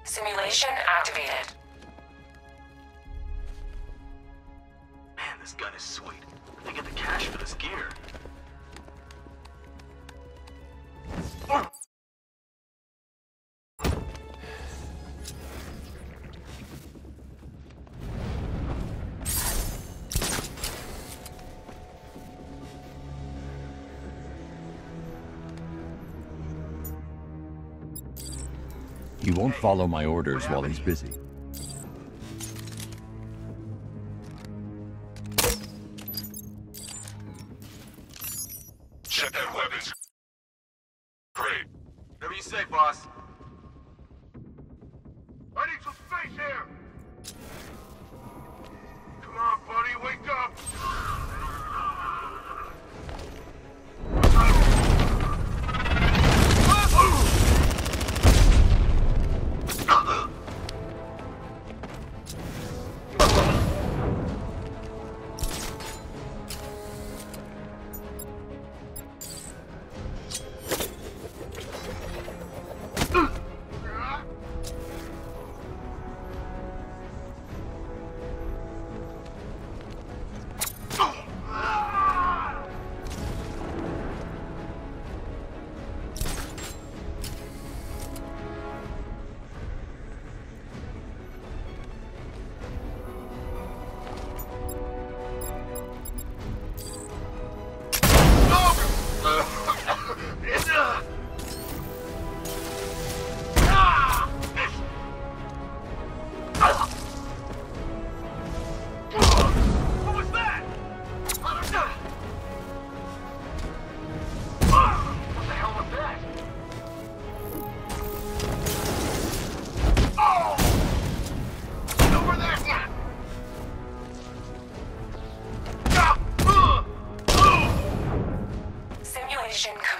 Simulation activated. Man, this gun is sweet. Where'd they get the cash for this gear? He won't follow my orders while he's busy. Check that weapons crate. Whatever you say, boss. I need some space here! Come on, buddy, wake up! Simulation